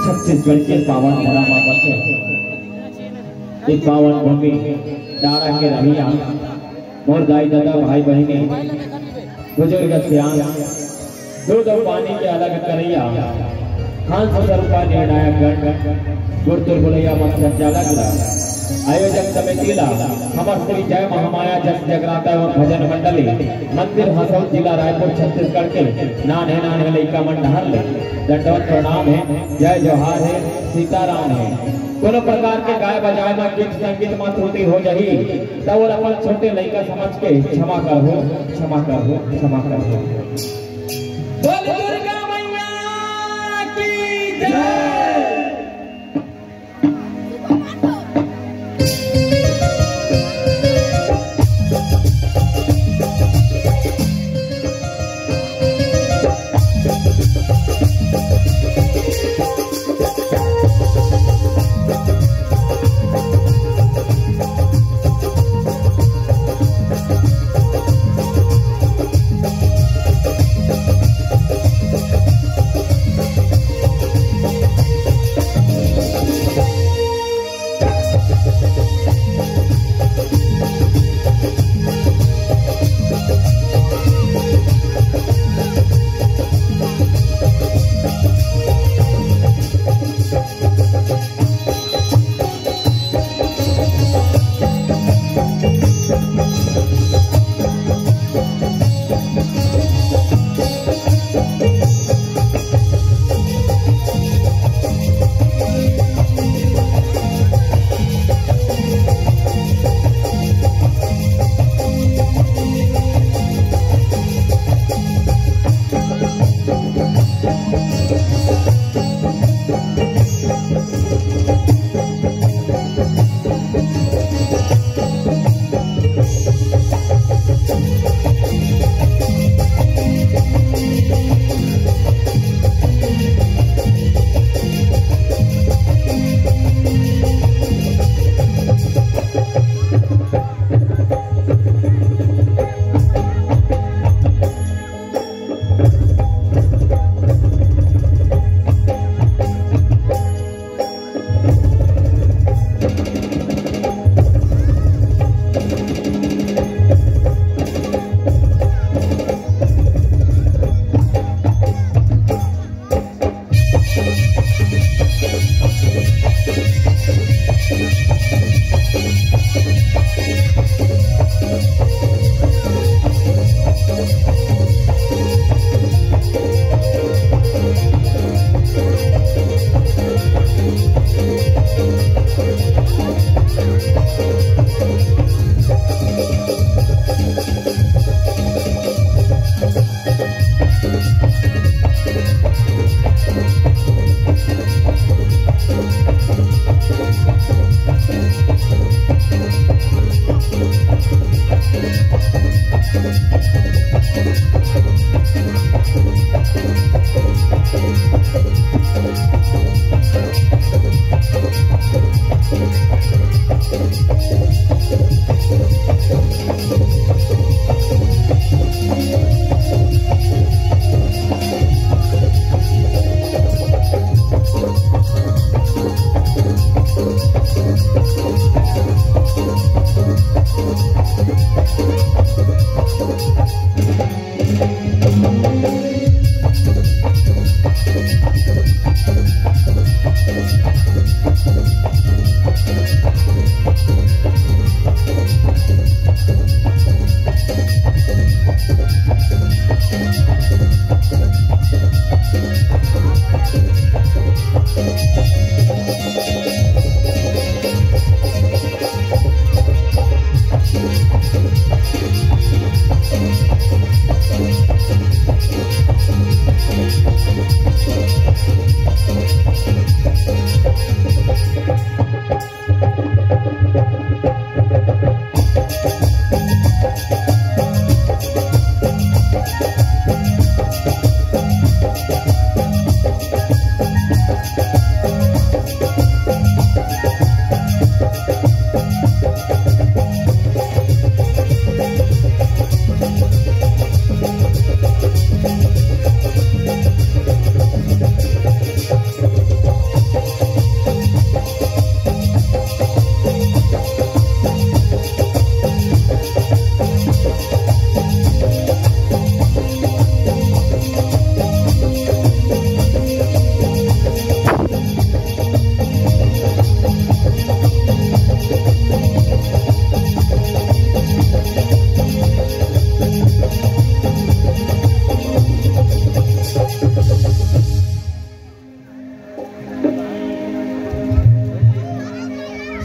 छत्तीसगढ़ के पावन धरा माता के एक पावन भूमि डारा के रहिया मोर दाई दादा भाई बहनी बुजुर्ग सियान दूध और पानी के अलग करैया खान सदर का निर्णायक गण गुरुतुल बुलैया मत संचालक आयोजक समिति हमर श्री जय महामाया जग जगराता एवं भजन मंडली मंदिर हसौद जिला रायपुर छत्तीसगढ़ के नाने नाने लइका मंडल दंडवत प्रणाम है, जय जोहार है, सीताराम है। कोनो प्रकार के गाय बजाए में गीत संगीत में त्रुटि हो जाही तब और अपन छोटे लइका समझ के क्षमा करो क्षमा करो क्षमा करो। बोल दुर्गा मैया की जय।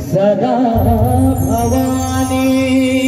सदा भवानी